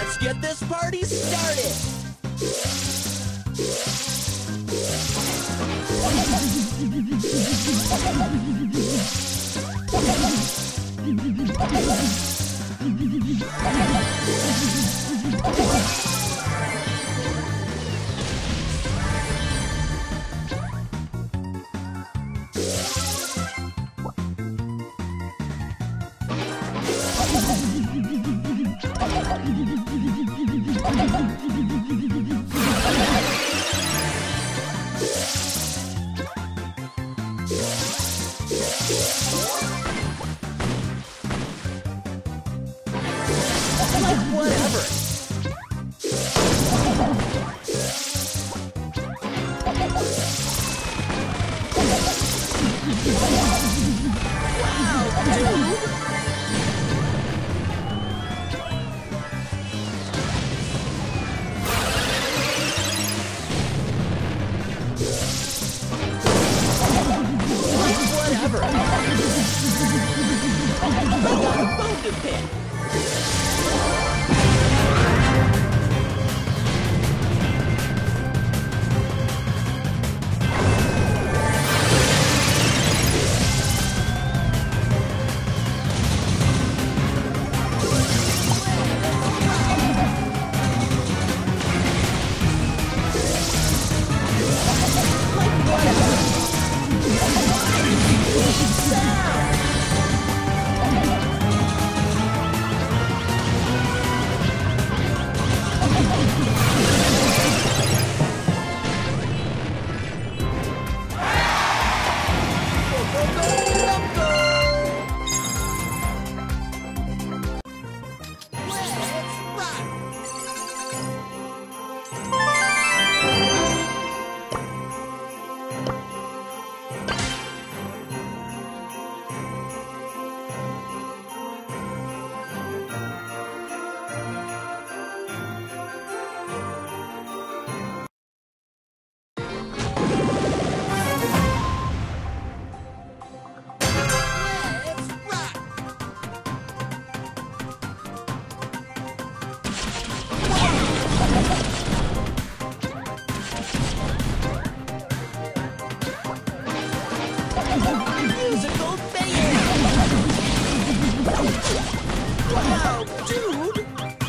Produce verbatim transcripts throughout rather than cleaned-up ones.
Let's get this party started! Whatever. Whatever. I got a bone to pick. Musical mayhem! Wow, dude!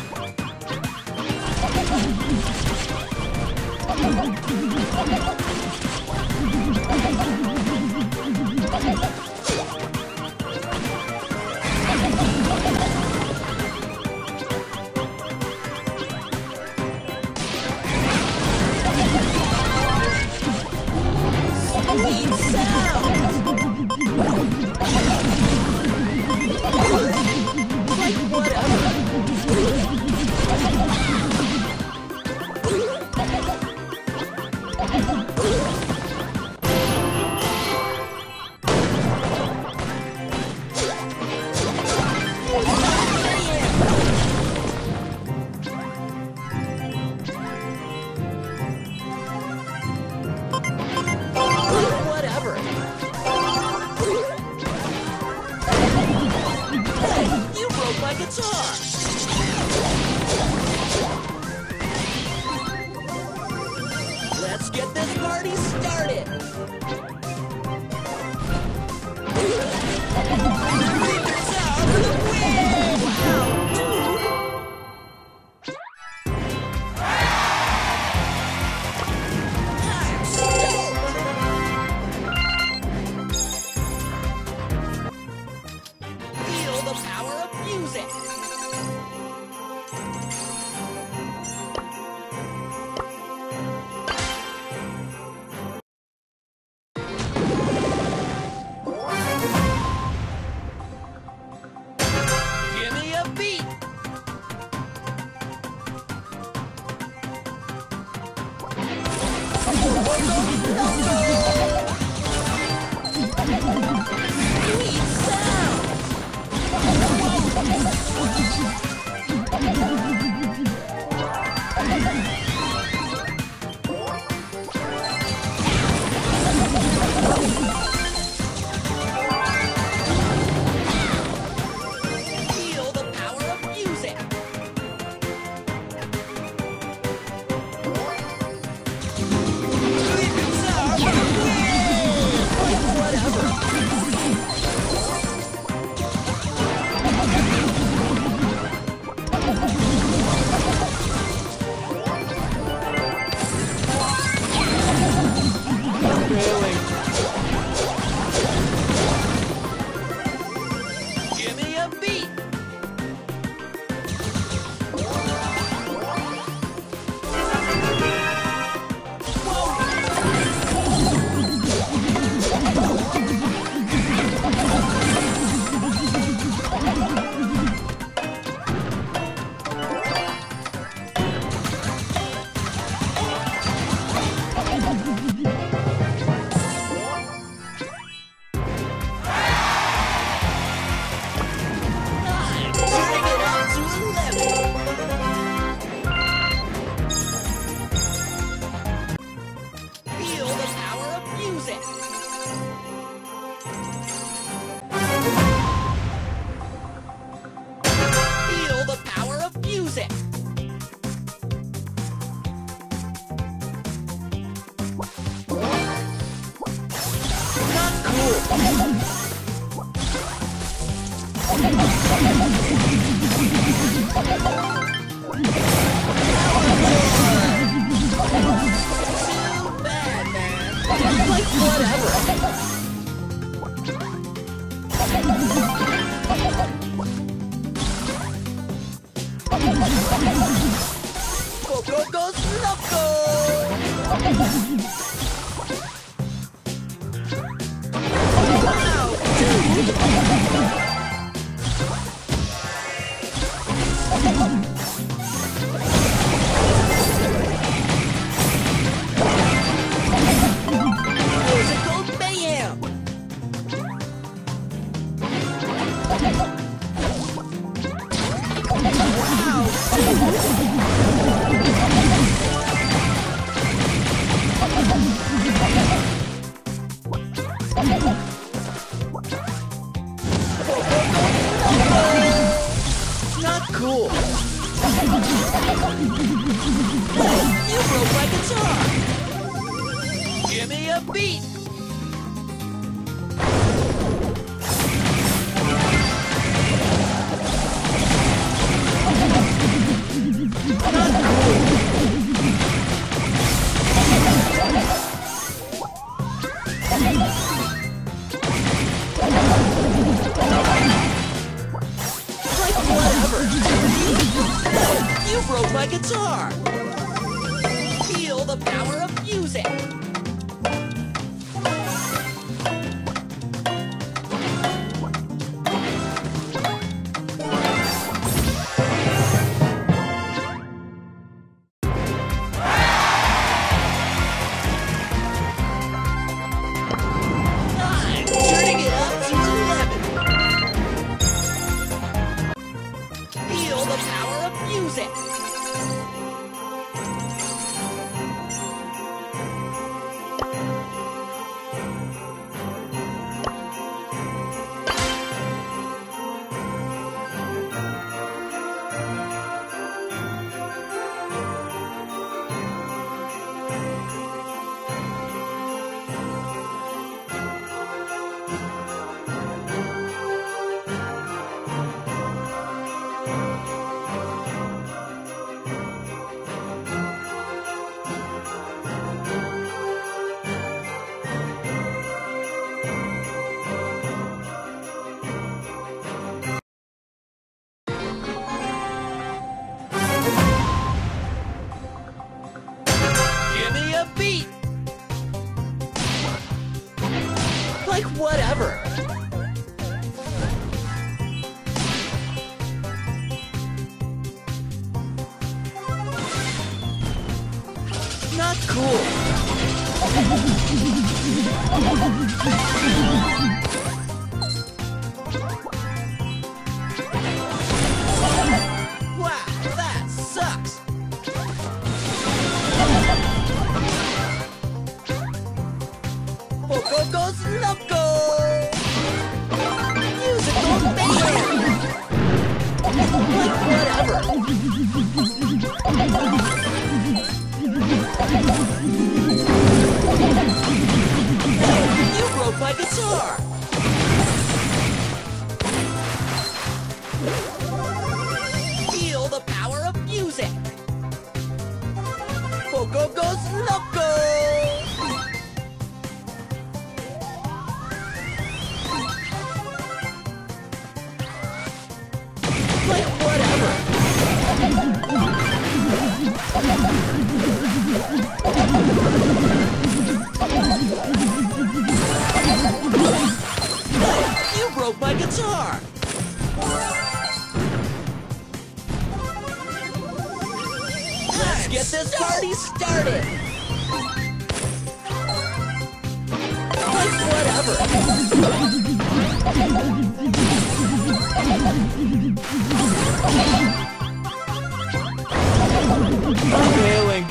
Sweet sound! Like whatever. Whatever. Hey, you broke my guitar. Let's get this party started. Breakers out for the win! Wow, dude! I'm stoked! Feel the power of music! Give me a beat! Sweet sound! Feel the power of music! bad, man. Like, whatever. Go, go, go, Snubgo! Wow, dude! Musical mayhem! Not cool. You broke my guitar. Give me a beat. You broke my guitar! Feel the power of music! I'm turning it up to eleven! Feel the power of music! Beat! Like whatever. Not cool. Wow, that sucks. Go, go, go, Snubgo! Musical mayhem! Like whatever. You broke my guitar! Feel the power of music! Go, go, go, Snubgo! Like whatever. You broke my guitar. Let's get this party started. Like whatever. I'm failing.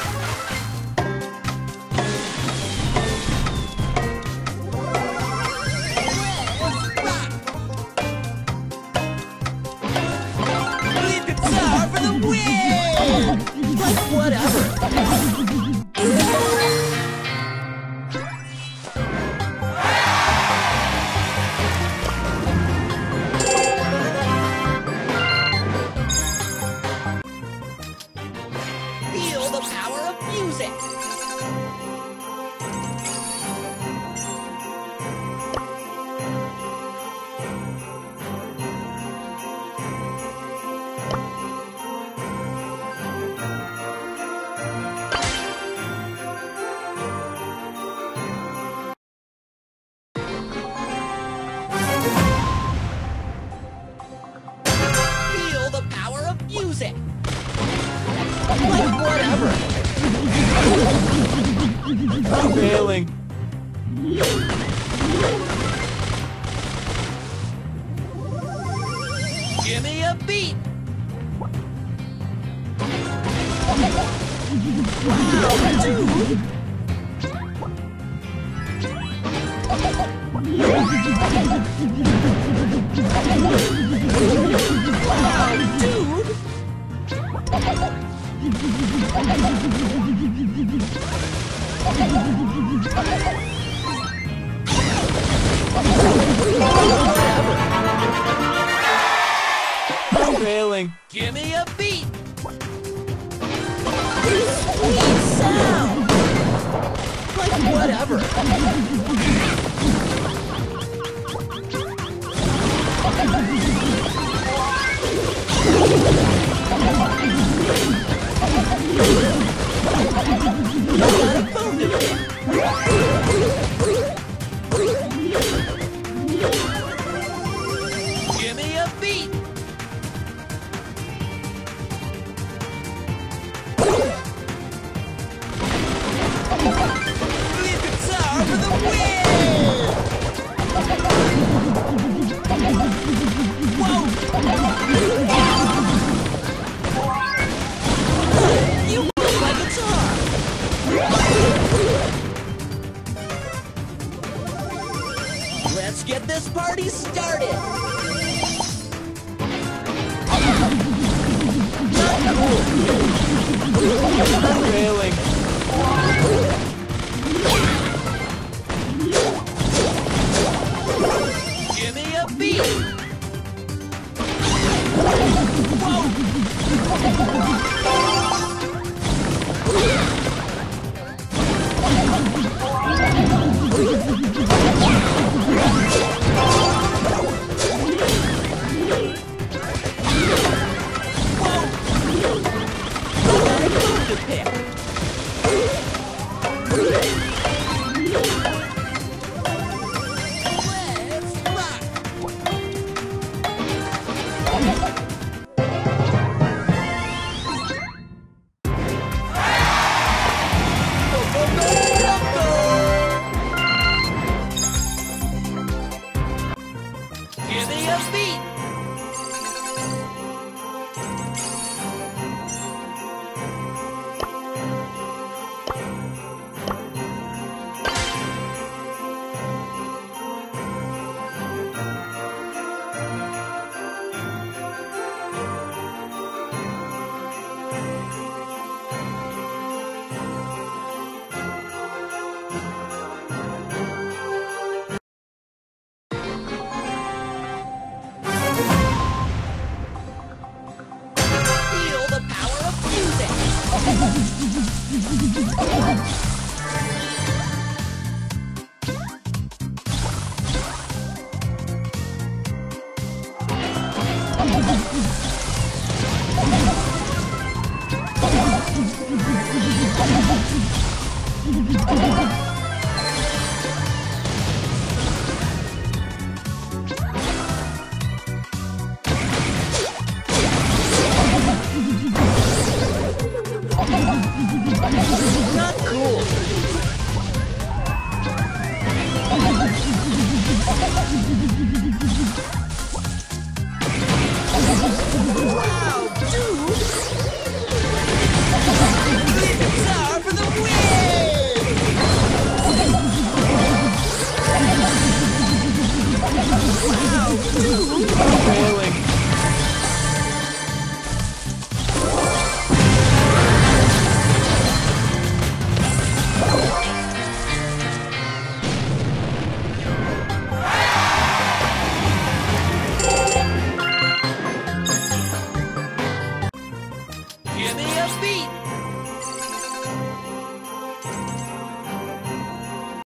Lead guitar for the win! Like whatever. music! Feel the power of music! Like whatever. I'm failing. Give me a beat! Wow, dude! Wow, dude! I'm failing. Give me a beat! Sweet sound! Like whatever. Give me a beat! Lead guitar for the win! Whoa! You broke my guitar! Let's get this party started! I'm failing. Give me a beat! To pick. Let's rock! Go, go, go, go, go! Give me a beat! Feel the power of music! Not cool. Wow, dude! Lead guitar for the win! Wow, dude!